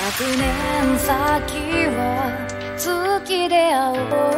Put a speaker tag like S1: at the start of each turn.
S1: 100年先は月で会おう